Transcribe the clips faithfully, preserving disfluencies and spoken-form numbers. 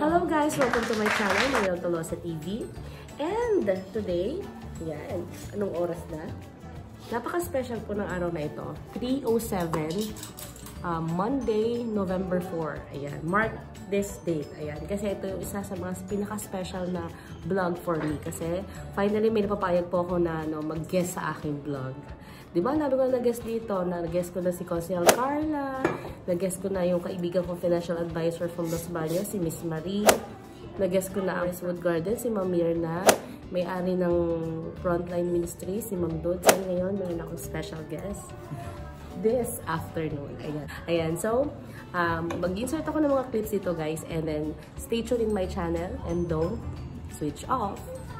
Hello guys! Welcome to my channel, Mariel Tolosa T V. And today, yan, anong oras na? Napaka-special po ng araw na ito. three oh seven, uh, Monday, November four. Ayan, mark this date. Ayan, kasi ito yung isa sa mga pinaka-special na vlog for me. Kasi finally may napapayag po ako na no, mag-guest sa aking vlog. Diba, lalo nga nag-guest dito, nag-guest ko na si Consiel Carla, nag-guest ko na yung kaibigan kong financial advisor from Los Baños, si Miss Marie, nag-guest ko na ang Westwood Garden, si Ma'am Mirna, may-ari ng Frontline Ministry, si Ma'am Dodds. And ngayon, mayroon akong special guest this afternoon. Ayan. Ayan. So, um, mag-insert ako ng mga clips dito, guys, and then stay tuned in my channel and don't switch off.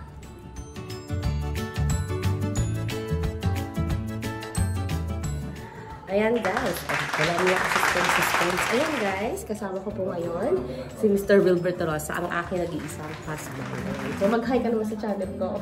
Ayan guys, wala niya suspense suspense. Ayan guys, kasama ko po ngayon si Mister Wilber Tolosa, ang aking nag-iisang husband. So mag-hi ka naman sa channel ko.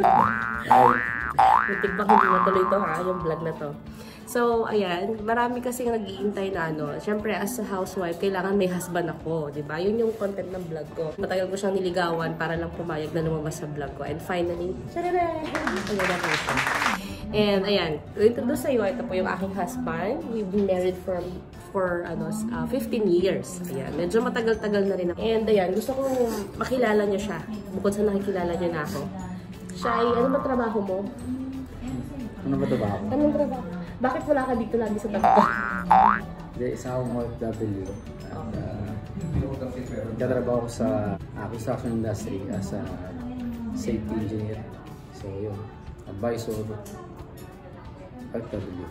Muntik bang hindi natuloy ito ha, yung vlog na to. So ayan, marami kasi nag-iintay na ano. Siyempre as a housewife, kailangan may husband ako, di ba? Yun yung content ng vlog ko. Matagal ko siyang niligawan para lang pumayag na lumabas sa vlog ko. And finally, tadada! Ayan na po siya. And ayan, introduce sa'yo, ito po yung aking husband. We've been married for, for ano, uh, fifteen years. Ayan, medyo matagal-tagal na rin ako. And ayan, gusto kong makilala niyo siya. Bukod sa nakikilala niyo na ako. Siya ay, ano ba trabaho mo? Ano ba trabaho? Anong trabaho? Bakit wala ka dito lagi sa trabaho? Hindi, isa akong O F W. At uh, nagtatrabaho ko sa uh, construction industry as a safety engineer. So yun, advisor. O F W.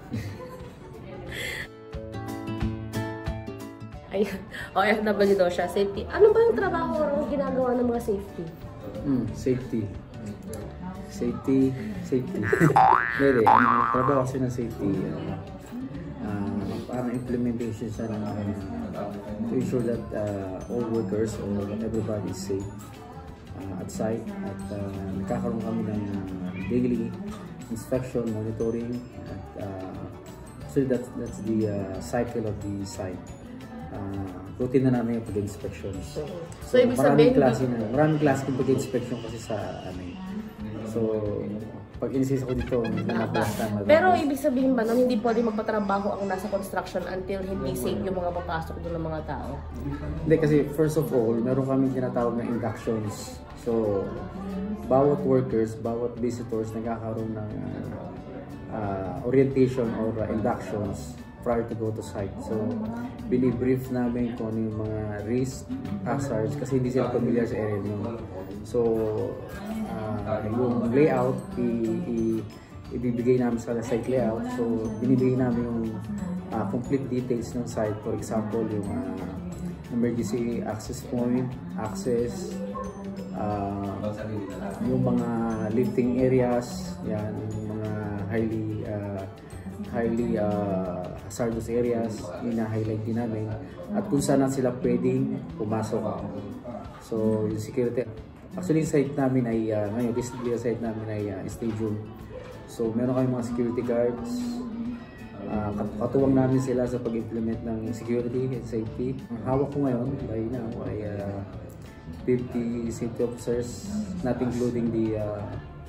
Ayan, O F W daw siya, safety. Ano ba yung trabaho o ginagawa ng mga safety? Hmm, safety. Safety, safety. Hindi, ang trabaho kasi ng safety, uh, uh, parang implementation siya ng uh, to ensure that uh, all workers or everybody is safe uh, at site. At uh, nagkakaroon kami ng uh, daily inspection, monitoring, at uh, so that's, that's the uh, cycle of the site. Uh, routine na namin yung pag-inspection. So, so, ibig maraming sabihin, klase na, maraming klase yung pag-inspection kasi sa amin. So, pag inisis ako dito, tama. Pero ibig sabihin ba na hindi pwede magpatrabaho ang nasa construction until hindi safe yung mga papasok doon ng mga tao? Hindi, kasi first of all, meron kami tinatawag na inductions. So, bawat workers, bawat visitors nagkakaroon ng uh, orientation or uh, inductions prior to go to site. So, binibrief namin kung ano yung mga risk, hazards, kasi hindi sila familiar sa area nyo. So, uh, yung layout, i, i, ibibigay namin sa site layout. So, binibigay namin yung uh, complete details ng site. For example, yung uh, emergency access point, access, uh, yung mga lifting areas, yan, yung mga highly uh, highly uh, hazardous areas, ina-highlight din namin, at kung saan sila pwedeng pumasok. So, yung security, actually yung site namin ay, uh, ngayon, recently yung site namin ay uh, stadium. So, meron kayong mga security guards, uh, katuwang namin sila sa pag-implement ng security and safety. Ang hawak ko ngayon, by now, ay uh, fifty safety officers, not including the uh,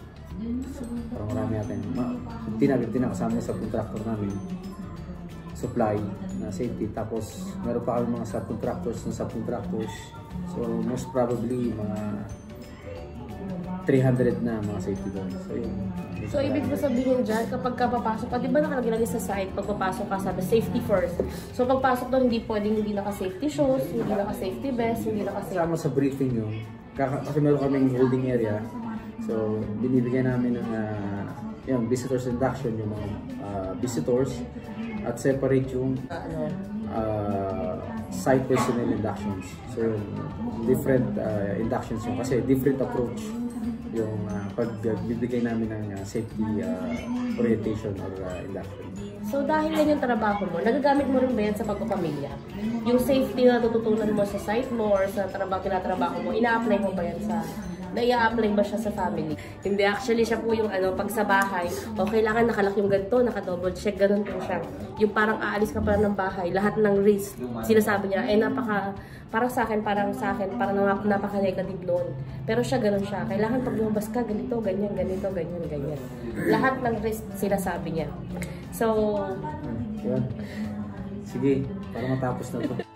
parang marami natin. fifty na kasama sa contractor namin. Supply na safety. Tapos meron pa kami mga subcontractors ng subcontractors. So most probably mga three hundred na mga safety doon. So yun. So ibig sabihin dyan, kapag ka papasok ka, di ba nakalagay sa site, pag papasok ka sabi, safety first. So pagpasok doon, hindi pwedeng hindi naka-safety shoes, hindi naka-safety vest, hindi naka-safety. Kasama sa briefing yun. Kasi meron kaming holding area. So, binibigyan namin ng uh, yung visitors induction, yung mga uh, visitors, at separate yung uh, site personnel inductions. So, different uh, inductions yung kasi different approach yung uh, pagbibigay namin ng uh, safety uh, orientation or uh, induction. So, dahil yan yung trabaho mo, nagagamit mo rin ba yan sa pagpapamilya? Yung safety na natututunan mo sa site mo or sa trabaho, tinatrabaho mo, ina-apply mo ba yan sa Na-i-apply ba siya sa family? Hindi, actually siya po yung ano, pag sa bahay, o kailangan nakalak yung ganito, naka-double check, ganun po siya. Yung parang aalis ka pala ng bahay, lahat ng risk, sinasabi niya, eh napaka, parang sa akin, parang sa akin, parang napaka-negative noon. Pero siya ganun siya, kailangan pag lumabas ka, ganito, ganyan, ganito, ganyan, ganyan. Lahat ng risk, sinasabi niya. So, yan. Sige, para matapos na to.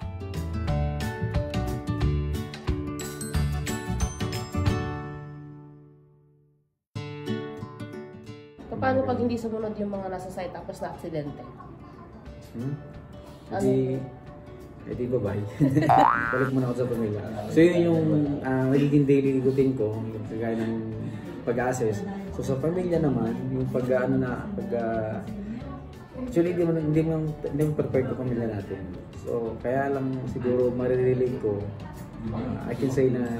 Paano pag hindi sumunod yung mga nasa site tapos na aksidente? Hmm? Hindi, eh di bye-bye. Balik muna ako sa pamilya. So yun yung uh, magiging daily routine ko, yung kagaya ng pag-assess. So sa pamilya naman, yung pag-ano na, pag uh, actually hindi mo, hindi mo, hindi mo perfect yung pamilya natin. So kaya lang siguro marirelate ko, uh, I can say na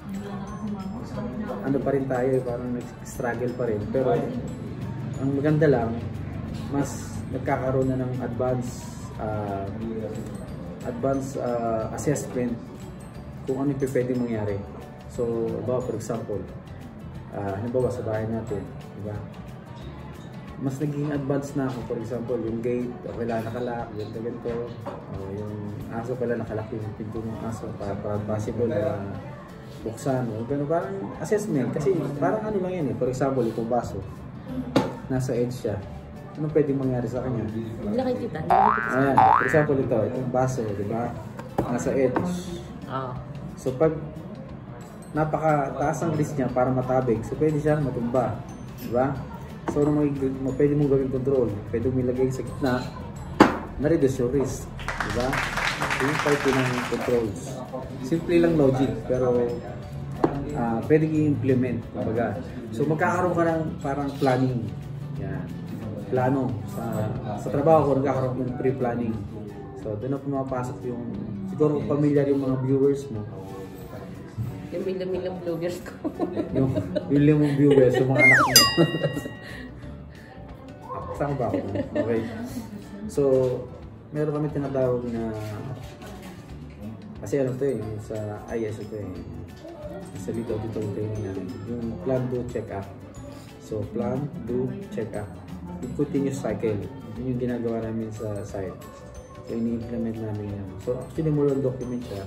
ano pa rin tayo, parang nag-struggle pa rin. Pero ang maganda lang, mas nagkakaroon na ng advance uh, advance uh, assessment kung ano yung pwede mangyari. So, diba, for example, uh, halimbawa sa bahay natin, diba? Mas naging advance na ako, for example, yung gate, okay lang nakalak, ganito, ganito. Uh, yung aso pala nakalak yung pinto ng aso para, para possible na uh, buksan. O, ganun, parang assessment. Kasi parang ano lang yan eh. For example, itong baso. Nasa edge siya. Ano pwedeng mangyari sa kanya? Hindi nakikita. Hindi nakikita. Ayan. For example, ito. Itong baso, di ba? Nasa edge. Ah. So, pag napaka-taas ang risk niya para matabig, so pwede siyang matumba. Di ba? So, ano mag- pwede mong gawin control? Pwede mong ilagay sa gitna, na-reduce your risk. Di ba? So, yung part ng controls. Simple lang logic, pero uh, pwede i-implement. Kumbaga. So, magkakaroon ka ng parang planning. Yan. Plano. Sa, sa trabaho ko, nagkakaroon ng pre-planning. So, doon na pumapasok yung, siguro familiar yung mga viewers mo. Yung milyong-milyong vloggers ko. Yung milyong mong viewers, yung mga anak mo. Saan ba ako? Okay. So, meron kami tinatawag na, kasi ano to eh, sa I S ito eh, sa lead auditor training namin, yung plan, do, check up. So, plan, do, check up. Yung continuous cycle. Yun yung ginagawa namin sa site. So, ini-implement namin yan. So, actually, mo lang document siya.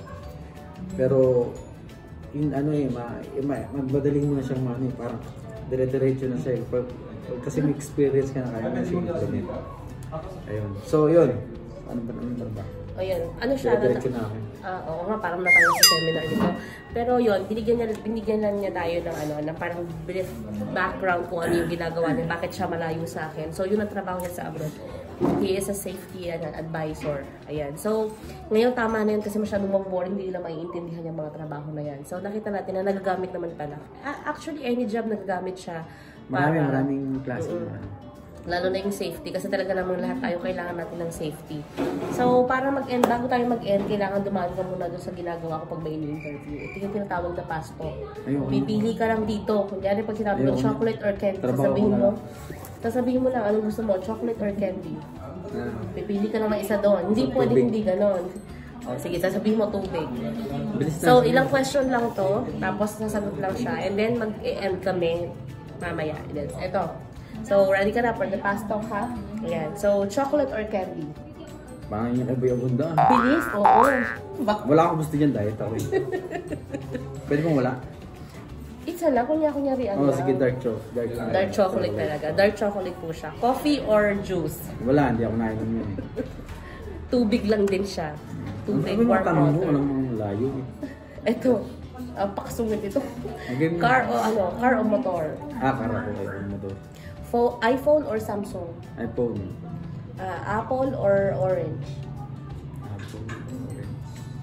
Pero, yung ano eh, ma, ma, magbadaling mo na siyang ano eh, parang dire-diretso na siya eh. Pag, pag, kasi may experience ka na kaya na siya implement. Ayun. So, yun. Ano ba naman ba? O yun, ano siya? Dire-diretso na ako. Ah, oo nga, parang natanggal sa seminar dito. Pero yun, binigyan, niya, binigyan lang niya tayo ng ano, ng parang brief background kung ano yung ginagawa niya, bakit siya malayo sa akin. So, yun ang trabaho niya sa abroad. He is a safety and an advisor. Ayan. So, ngayon tama na yun kasi masyadong boring, hindi nila maiintindihan yung mga trabaho na yan. So, nakita natin na nagagamit naman pala. Actually, any job nagagamit siya. Para, Marami, maraming klase. Mm -mm. Lalo na yung safety kasi talaga naman lahat tayo kailangan natin ng safety. So, para mag-end, bago tayo mag-end, kailangan dumaan ka muna doon sa ginagawa ko pag may interview. Ito yung tinatawag na pasto. Pipili ka lang dito. Kunyari pag sinabi mo chocolate or candy, sasabihin mo, sasabihin mo lang anong gusto mo, chocolate or candy. Pipili ka lang ng isa doon. Hindi pwede hindi ganon. O, sige, sasabihin mo tubig. So, ilang question lang to, tapos sasagot lang siya. And then, mag-end kami mamaya. Ito. So, ready ka na for the past talk, ha? Ayan. So, chocolate or candy? Baka yung iba yung bunda. Bilis, oo. Wala akong gusto dyan, diet ako eh. Pwede bang wala? Isa lang, kunya-kunyari ano. Oh, sige, dark chocolate. Dark, dark chocolate talaga. Dark chocolate po siya. Coffee or juice? Wala, hindi ako nainom yun eh. Tubig lang din siya. Tubig, warm water. Ano mo, anong layo eh. Ito, ang paksungit ito. Okay. Car o ano, car o motor? Ah, car ako kayo, motor. Fo iPhone or Samsung? iPhone. Uh, Apple or orange? Apple, orange.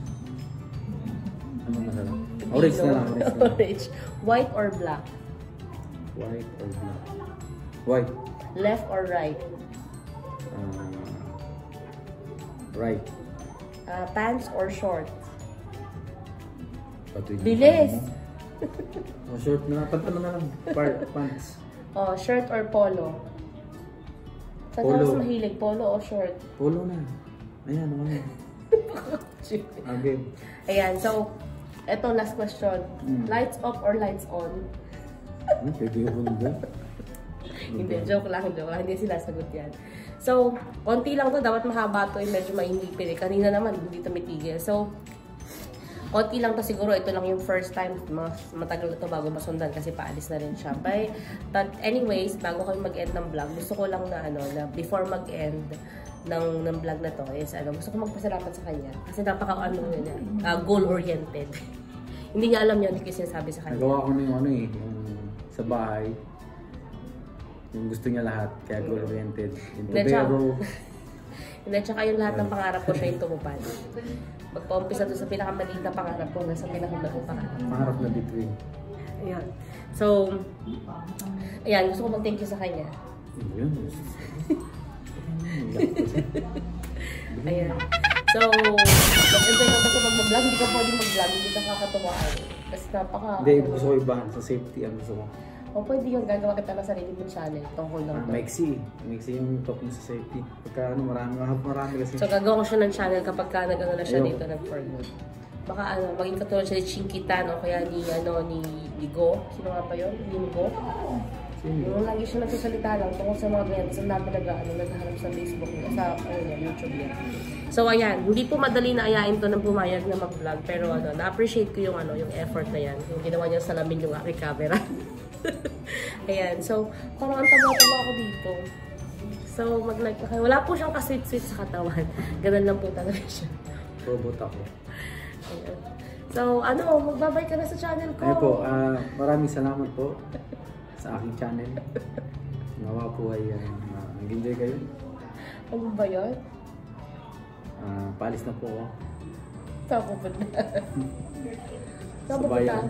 Ano masarap? Orange na lang. Orange, na orange. White or black? White or black? White. Left or right? Uh, right. Uh, pants or short? Patuloy. Bilis! Oh, short na lang. Pantalo na lang. Pants. Oh, shirt or polo? Saan ka mas mahilig? Polo o short? Polo na. Ayan, naman na. Okay. Ayan, so, Eto, last question. Mm. Lights off or lights on? Ano, pwede yung ba? Hindi, joke lang, joke lang. Hindi sila sagot yan. So, konti lang to. Dapat mahaba to. Eh. Medyo maingipin eh. Kanina naman, hindi tumitigil. So, konti lang to siguro. Ito lang yung first time. Mas matagal na to bago masundan kasi paalis na rin siya. But, but anyways, bago kami mag-end ng vlog, gusto ko lang na ano, na before mag-end ng, ng vlog na to is ano, gusto ko magpasalamat sa kanya. Kasi napaka ano niya, uh, goal-oriented. Hindi niya alam yun, hindi ko sinasabi sa kanya. Nagawa ko na yung ano eh, yung sa bahay. Yung gusto niya lahat, kaya goal-oriented. Yung tubero. Hindi, tsaka yung lahat ng pangarap ko siya yung tumupad. Magpa-umpisa doon sa pinakamaliit na pangarap ko, nasa pinakamaliit pangarap. Pangarap na between. Ayan. So, ayan, gusto ko mag-thank you sa kanya. Yun. Ayan. So, mag-enjoy ka kasi mag-vlog, hindi ka pwede mag-vlog, hindi ka kakatuwaan. Kasi napaka... Hindi, gusto ko iba sa safety, ang gusto ko. O pwede yung gagawa kita na sarili mong channel, tungkol lang Ah, to. maiksi. Maiksi yung talk mo sa safety. Pagka ano, marami, marami kasi. So, gagawa ko siya ng channel kapag ka nag-ano na siya Ayun. dito, nag-for good. Baka ano, maging katulad siya ni Chinkitan o kaya ni, ano, ni, ni Go. Sino nga pa yun? Ni Go? Sino? Yung lagi siya nagsasalita lang tungkol sa mga ganyan. Tapos ang dami nag, ano, naghahanap sa Facebook niya, sa ano, niya, YouTube niya. So, ayan. Hindi po madali na ayain to ng pumayag na mag-vlog. Pero ano, na-appreciate ko yung, ano, yung effort na yan. Yung ginawa niya salamin yung aking camera. Ayan. So, parang ang tama-tama ako dito. So, mag-like na kayo. Wala po siyang kasweet-sweet sa katawan. Ganun lang po talaga siya. Robot ako. Ayan. So, ano, magbabay ka na sa channel ko. Ayun po, ah, maraming salamat po sa aking channel. Nawa po ay uh, nag-enjoy kayo. Ano ba yun? Uh, paalis na po ako. Saan ko ba na? Sa bayan.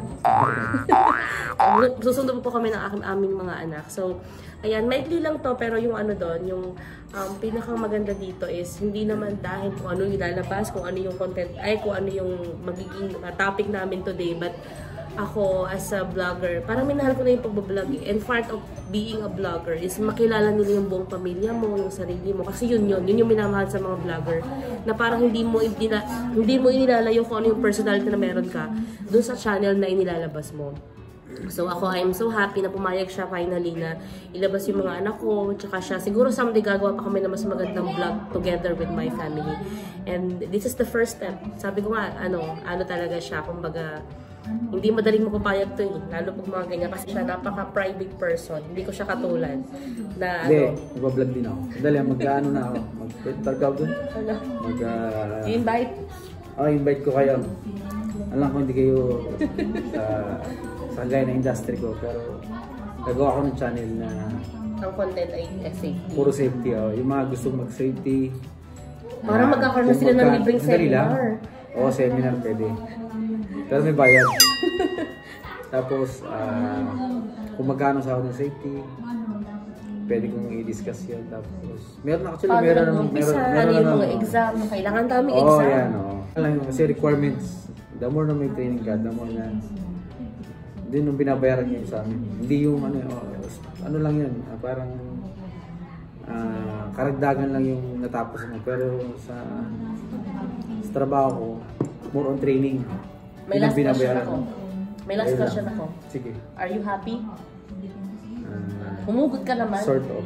Susunod po kami ng aking aming mga anak. So, ayan, maikli lang to, pero yung ano doon, yung um, pinakang maganda dito is hindi naman dahil kung ano yung ilalabas, kung ano yung content, ay kung ano yung magiging uh, topic namin today, but ako as a vlogger, parang minahal ko na yung pagbablog eh. And part of being a vlogger is makilala nila yung buong pamilya mo, yung sarili mo. Kasi yun yun, yun yung minamahal sa mga vlogger. Na parang hindi mo, inila, hindi mo inilalayo kung ano yung personality na meron ka dun sa channel na inilalabas mo. So ako, I'm so happy na pumayag siya finally na ilabas yung mga anak ko, tsaka siya. Siguro someday gagawa pa kami na mas magandang vlog together with my family. And this is the first step. Sabi ko nga, ano, ano talaga siya, kumbaga, hindi madaling mapapayag to eh, lalo pag mga ganyan kasi siya napaka-private person. Hindi ko siya katulad na Hindi, ano. mag-vlog din ako. Dali, mag-ano na ako. Mag-targaw dun. Ano? Mag, uh, invite? Oh, invite ko kayo. Alam ko hindi kayo sa, sa gaya na industry ko, pero nagawa ko ng channel na Ang content ay safety. puro safety. Oh. Yung mga gustong mag-safety. Parang uh, magkakaroon na sila ng libreng seminar. Oo, seminar pwede. Pero may bayad. Tapos, uh, kung magkano sa ako ng safety, pwede kong i-discuss yan. Tapos, meron actually, Paano meron nang ng, umpisa, meron, ano meron yung ng, mga exam, kailangan daming Oo, exam. oh, yan, oo. Alam mo, kasi requirements, the more na may training ka, the more na, din yung binabayaran niyo sa amin. Hindi yung, ano, oh, ano lang yan, ah, parang, uh, karagdagan lang yung natapos mo. Pero sa, sa trabaho ko, more on training. May last question ako. May last Ayun question lang. ako. Sige. Are you happy? Uh, Humugot ka naman. Sort of.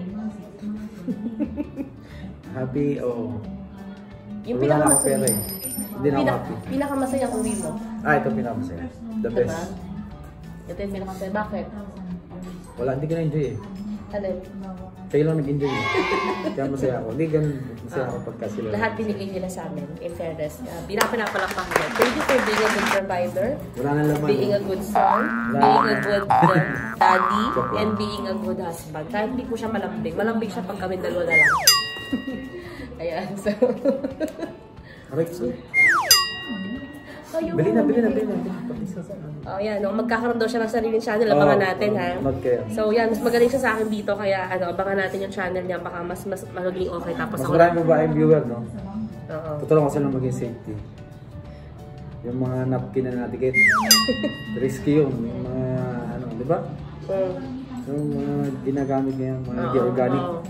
Happy, oo. Yung Wala na ako pinakamasaya. pera eh. Hindi na ako Pinak happy. pinakamasaya uwi mo. Ah, ito pinakamasaya. The Diba? best. Ito yung pinakamasaya. Bakit? Wala, hindi ka na-enjoy eh. Alin? Kayo lang nag-enjoy eh. Kaya masaya ako. Hindi ganun masaya ako pagka sila. Lahat binigay nila sa amin, in fairness. Uh, Pinapalakpakan nila. Thank you for being a good provider, Wala nang laman. being a good son, being a good uh, daddy, and being a good husband. Kahit hindi ko siya malambing. Malambing siya pag kami dalawa na lang. Ayan, so... Correct, so. Ayun. Bili na, bili na, bili na. Pag-isa sa Oh, yan. No? Magkakaroon daw siya ng sariling channel. Abangan Oh, natin, oh, ha? not kaya. So, yan. Mas magaling siya sa akin dito. Kaya, ano, abangan natin yung channel niya. Baka mas, mas magiging okay. Tapos Mas ako... marami ba yung viewer, no? Oo. Tutulong ko sila maging safety. Yung mga napkin na natikit. Risky yun. Yung mga, ano, di ba? Mm. Yung mga ginagamit niya, mga Oo, di organic. oo.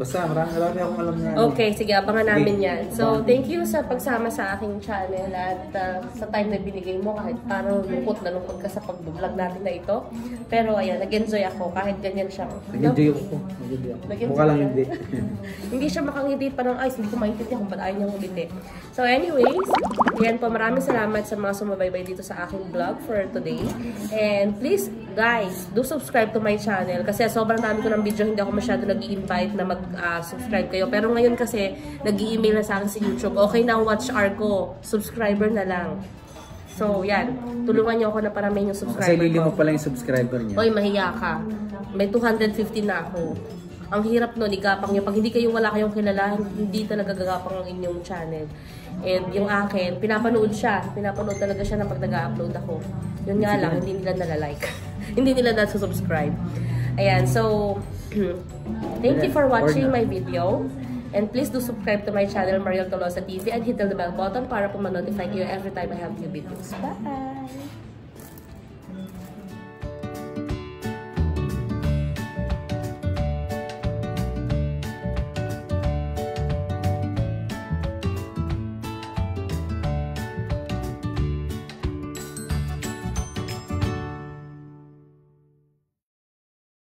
Basta marami, marami akong alam na. Okay, sige, abangan namin yan. So, thank you sa pagsama sa aking channel at uh, sa time na binigay mo kahit parang lungkot na lungkot ka sa pag-vlog natin na ito. Pero ayan, nag-enjoy ako kahit ganyan siya. Nag-enjoy ako. Nag-enjoy ako. Mukha lang hindi. Hindi siya makangiti pa ng eyes, hindi ko maintindihan kung ba't ayaw niyang umiti. So anyways, yan po, maraming salamat sa mga sumabaybay dito sa aking vlog for today. And please, guys, do subscribe to my channel kasi sobrang dami ko ng video, hindi ako masyado nag-i-invite na mag-subscribe uh, kayo. Pero ngayon kasi, nag-i-email na sa akin sa YouTube. Okay na, watch hour ko. Subscriber na lang. So, yan. Tulungan niyo ako na paramihin yung subscriber Kasi lili mo pala yung subscriber niya. Oy, mahiya ka. May two hundred fifty na ako. Ang hirap nun, igapang nyo. Pag hindi kayo, wala kayong kilala, hindi talaga gagapang ang inyong channel. And yung akin, pinapanood siya. Pinapanood talaga siya na pag nag-upload ako. Yun nga lang, hindi nila nalalike. Hindi nila nasusubscribe. Ayan, so, thank you for watching my video. And please do subscribe to my channel, Mariel Tolosa T V, and hit the bell button para po ma-notify kayo every time I have new videos. Bye!